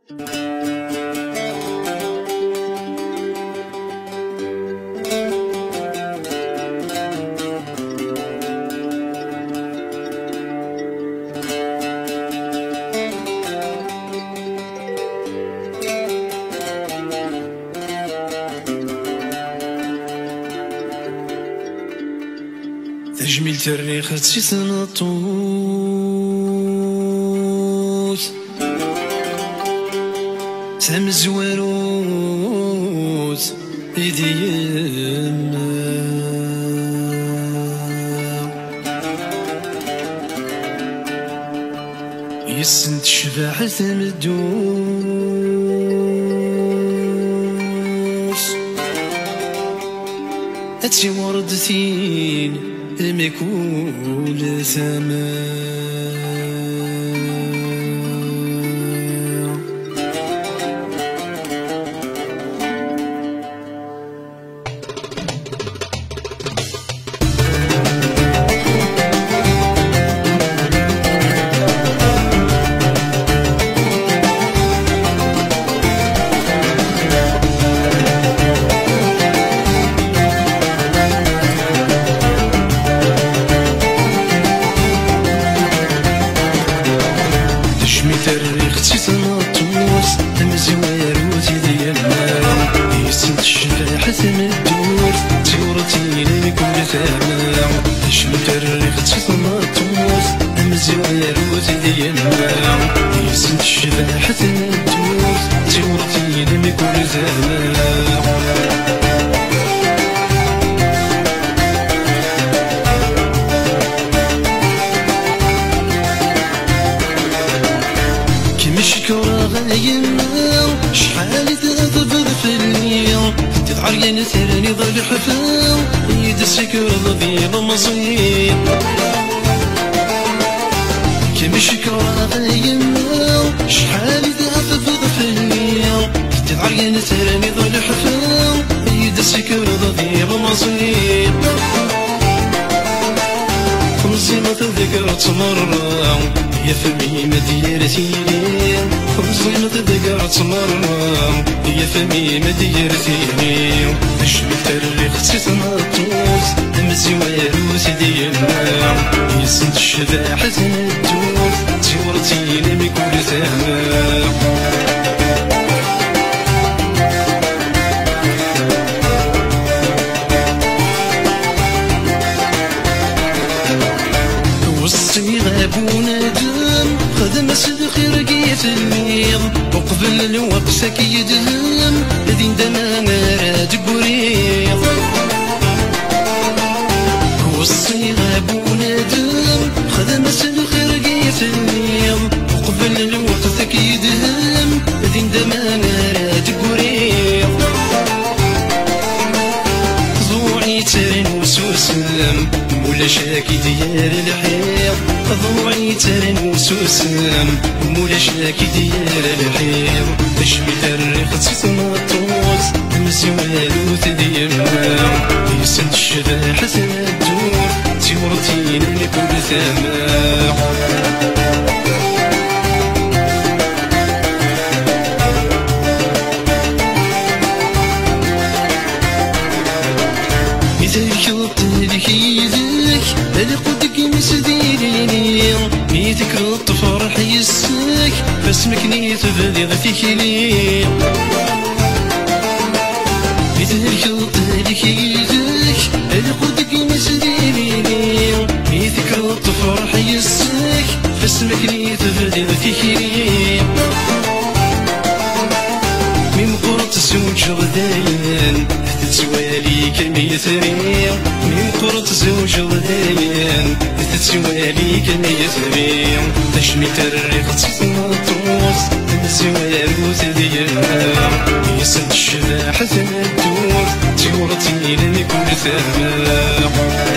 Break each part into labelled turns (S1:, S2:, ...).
S1: تجميل الريخ تسنطوس سام الزواروت ايدي يما يسنت شباح ثمدوس اتي وردتين مكول ثمان الريخ تسنطوس مزواروت ديالنا يسنت الشباح ثمدور تورتيني بكل ثمن تشمت الريخ تسنطوس مزواروت ديالنا يسنت الشباح ثمدور تورتيني بكل ثمن مشكورة غايمة شحال تذبذ في الليل تتعرين ثاني ظل حفاو يدسكر ضبيب مصير كمشكورة غايمة شحال تذبذ في الليل تتعرين ثاني ظل حفاو يدسكر ضبيب مصير خمسينة ذكرت مرة يا فمي مديرتيني خمسينة ذكرت مرة يا فمي مديرتيني أشمت الريخ تسنطوس مزواروت ديالنا يسنت الشباح تندوس تورتيني بكل ثمن وسطي غاب ونادم خدم صدقي رقية الميض وقبل الوقت كيدهم دين دمانا راد قريض وسطي غاب ونادم خدم صدقي رقية الميض وقبل الوقت كيدهم دين دمانا راد قريض ضوعي ترين وسوسلم ولا شاكي ديال الحيط ضوعي ترين وسوسلم ولا شاكي ديال الحيط تشمت الريخ تسنطوس مزواروت ديالنا يسنت الشباح تندور تورتين لكل ثمن ميتك الطفرح يسك فاسمك نيت بلغ تكلي مثلك الطالك يدك القدك مسديني ميتك الطفرح يسك فاسمك نيت بلغ تكلي من قرط زوج غداين تتسوالي كميثرين من قرط زوج غداين تتسوالي كميثرين تشمت الريخ تسنطوس مزواروت ديالنا يسنت الشباح تندور تورتين لكل ثمن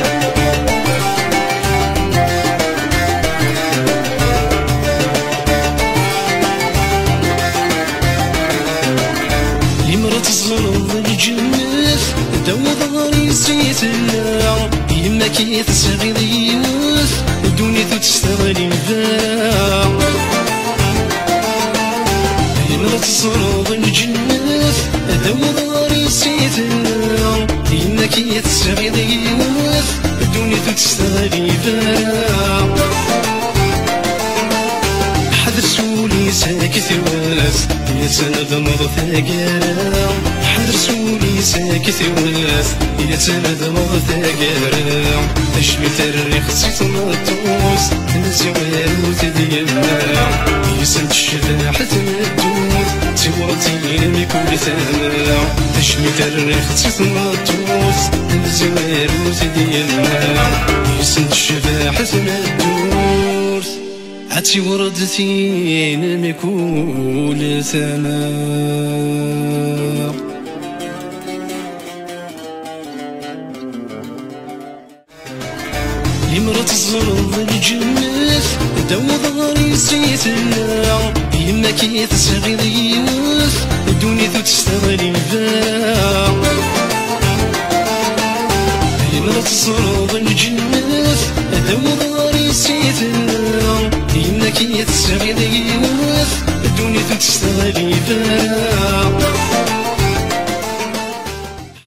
S1: دوا ظهري نسيت الله يما كي تسغي ضيوس الدنيا تستغلي الباب يما تصرض الجنة داو ضاري سيتنا إنك يتسغيض يموت الدنيا تستغلي فيها حذر سولي ساكت واس يا سند مرثا قارا حذر سولي ساكت واس يا سند مرثا قارا اشمي تريخ سيطمطوس نزوال وتدينا يسند الشذا حتى ندوس سورتي لم يكون ثانا اشمي تريخ سيطمطوس نزوال وتدينا يسند الشذا حتى ندوس عتي وردتي لم يكون ثمار لمرة الزرض الجنة داو ضغري سيتنا يما كي تسغيض يوس الدنيا تستغلي فيها لمرة الزرض الجنة داو ضغري سيتنا إنك يتسغيض يوس الدنيا تستغلي فيها